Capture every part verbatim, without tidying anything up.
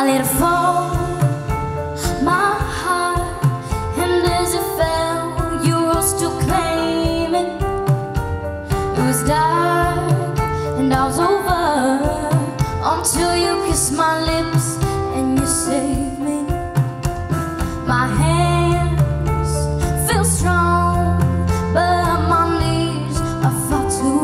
I let it fall, my heart, and as it fell, you rose to claim it. It was dark and I was over until you kissed my lips and you saved me. My hands feel strong, but my knees are far too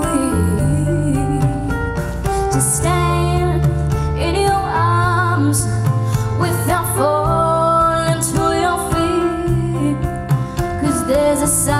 weak to stand in your arms without falling to your feet. 'Cause there's a sign